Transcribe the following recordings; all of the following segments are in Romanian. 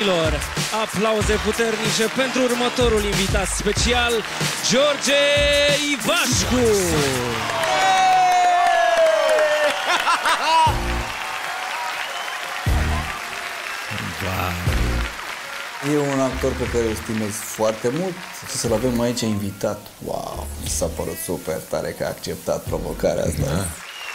Aplauze puternice pentru următorul invitat special, George Ivașcu! E un actor pe care îl stimez foarte mult și să-l avem aici invitat. Wow, mi s-a părut super tare că a acceptat provocarea asta. Da.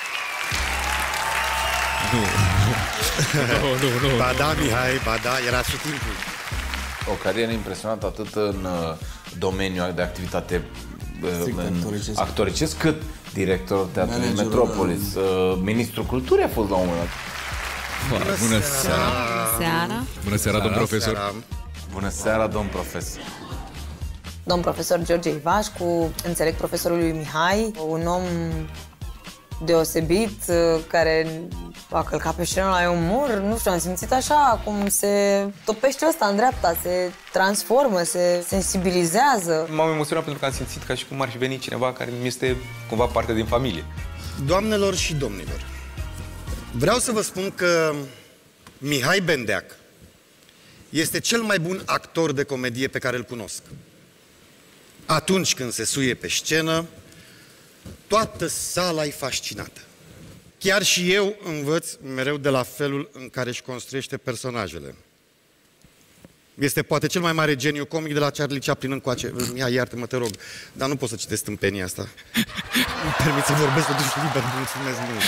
Nu. Ba da, Mihai, ba da, era și timpul. O carieră impresionantă atât în domeniul de activitate actoricesc, cât director Teatrului Metropolis. Ministrul Culturii a fost la un moment dat. Bună seara. Bună seara, domn profesor. Bună seara, domn profesor. Domn profesor George Ivașcu, înțeleg profesorul lui Mihai, un om deosebit care a călcat pe scenă la umor. Nu știu, am simțit așa cum se topește ăsta în dreapta, se transformă, se sensibilizează. M-am emoționat pentru că am simțit ca și cum ar fi venit cineva care mi este cumva parte din familie. Doamnelor și domnilor, vreau să vă spun că Mihai Bendeac este cel mai bun actor de comedie pe care îl cunosc. Atunci când se suie pe scenă, toată sala e fascinată. Chiar și eu învăț mereu de la felul în care își construiește personajele. Este poate cel mai mare geniu comic de la Charlie Chaplin încoace. Mihai, iartă-mă, te rog, dar nu pot să citesc tâmpenia asta. Îmi permit să vorbesc totuși liber, mulțumesc mult.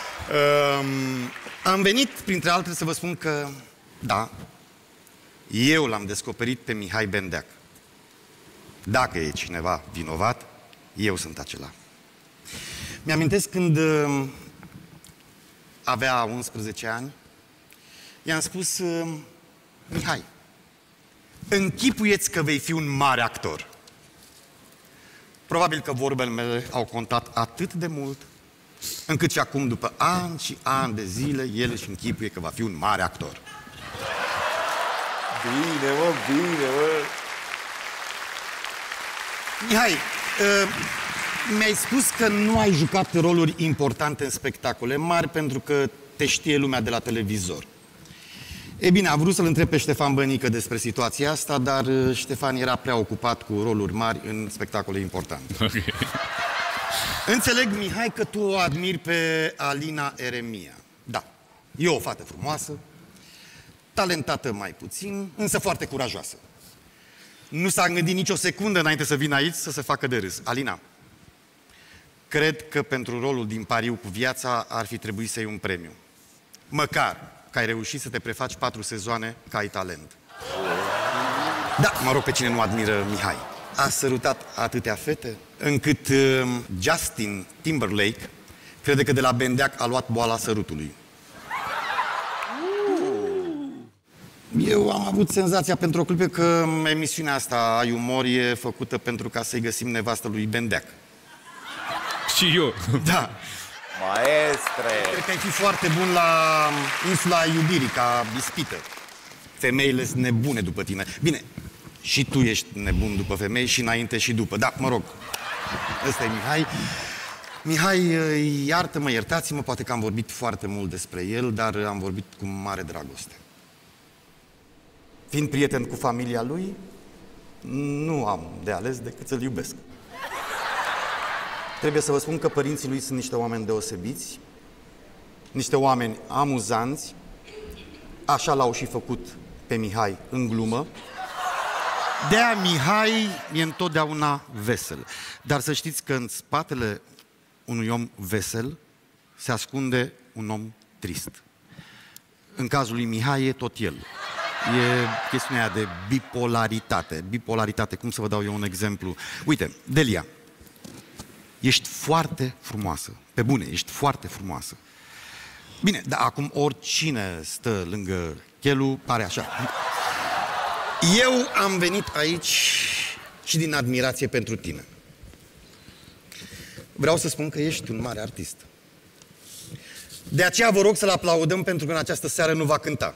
Am venit, printre altele, să vă spun că, da, eu l-am descoperit pe Mihai Bendeac. Dacă e cineva vinovat, eu sunt acela. Mi-amintesc când avea 11 ani, i-am spus, Mihai, închipuieți că vei fi un mare actor. Probabil că vorbele mele au contat atât de mult, încât și acum, după ani și ani de zile, el își închipuie că va fi un mare actor. Bine, mă! Mihai, mi-ai spus că nu ai jucat roluri importante în spectacole mari pentru că te știe lumea de la televizor. E bine, a vrut să-l întreb pe Ștefan Bănică despre situația asta, dar Ștefan era prea ocupat cu roluri mari în spectacole importante. Okay. Înțeleg, Mihai, că tu o admiri pe Alina Eremia. Da, e o fată frumoasă, talentată mai puțin, însă foarte curajoasă. Nu s-a gândit nicio secundă înainte să vină aici să se facă de râs. Alina, cred că pentru rolul din Pariu cu viața ar fi trebuit să iei un premiu. Măcar că ai reușit să te prefaci 4 sezoane ca ai talent. Da, mă rog, pe cine nu admiră Mihai. A sărutat atâtea fete, încât Justin Timberlake crede că de la Bendeac a luat boala sărutului. Eu am avut senzația pentru o clipă că emisiunea asta Ai Umor e făcută pentru ca să-i găsim nevastă lui Bendeac. Și eu. Da. Maestre! Cred că ai fi foarte bun la insula iubirii, ca ispită. Femeile sunt nebune după tine. Bine, și tu ești nebun după femei și înainte și după. Da, mă rog, ăsta e Mihai. Mihai, iartă-mă, iertați-mă, poate că am vorbit foarte mult despre el, dar am vorbit cu mare dragoste. Fiind prieten cu familia lui, nu am de ales decât să-l iubesc. Trebuie să vă spun că părinții lui sunt niște oameni deosebiți, niște oameni amuzanți, așa l-au și făcut pe Mihai în glumă. De-aia Mihai e întotdeauna vesel. Dar să știți că în spatele unui om vesel se ascunde un om trist. În cazul lui Mihai e tot el. E chestiunea aia de bipolaritate. Bipolaritate, cum să vă dau eu un exemplu? Uite, Delia, ești foarte frumoasă. Pe bune, ești foarte frumoasă. Bine, dar acum oricine stă lângă Chelu pare așa. Eu am venit aici și din admirație pentru tine. Vreau să spun că ești un mare artist. De aceea vă rog să-l aplaudăm pentru că în această seară nu va cânta.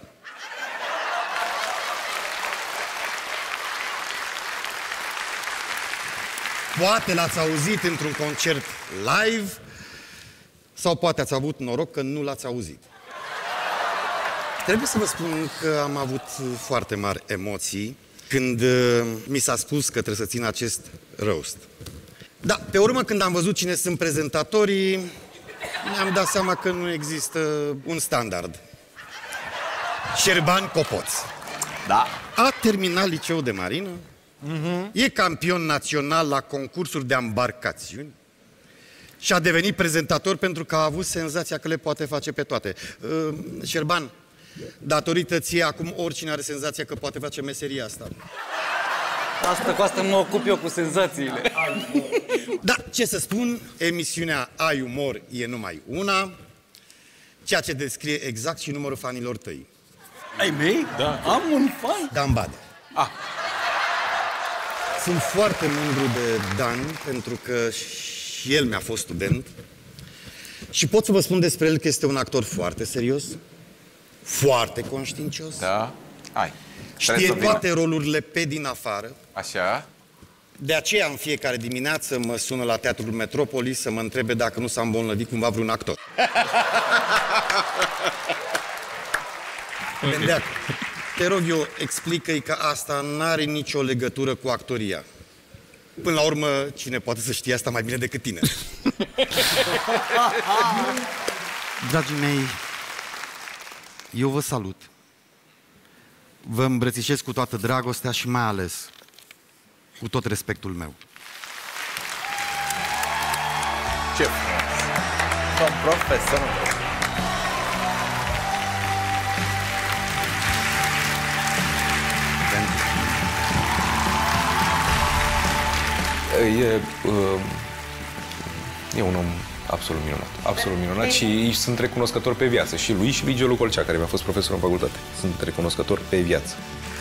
Poate l-ați auzit într-un concert live sau poate ați avut noroc că nu l-ați auzit. Trebuie să vă spun că am avut foarte mari emoții când mi s-a spus că trebuie să țin acest roast. Da, pe urmă, când am văzut cine sunt prezentatorii, mi-am dat seama că nu există un standard. Șerban Copoț. Da. A terminat liceul de marină, e campion național la concursuri de embarcațiuni și a devenit prezentator pentru că a avut senzația că le poate face pe toate. Șerban, datorită ție, acum oricine are senzația că poate face meseria asta. Cu asta mă ocup eu, cu senzațiile. Da, ce să spun, emisiunea Ai Umor e numai una, ceea ce descrie exact și numărul fanilor tăi. Ai mei? Da. Am un fan? Dan Badea. Sunt foarte mândru de Dan, pentru că și el mi-a fost student. Și pot să vă spun despre el că este un actor foarte serios, foarte conștiincios. Da. Hai. Știe toate rolurile pe din afară. Așa. De aceea, în fiecare dimineață, mă sună la Teatrul Metropolis să mă întrebe dacă nu s-a îmbolnăvit cumva vreun actor. Bendeac, te rog eu, explică-i că asta n-are nicio legătură cu actoria. Până la urmă, cine poate să știe asta mai bine decât tine? Dragii mei, eu vă salut. Vă îmbrățișez cu toată dragostea și mai ales cu tot respectul meu. Ce frumos! Domn profesor! E un om absolut minunat. Absolut minunat și sunt recunoscător pe viață. Și lui Giolu Colcea, care mi-a fost profesor în facultate. Sunt recunoscător pe viață.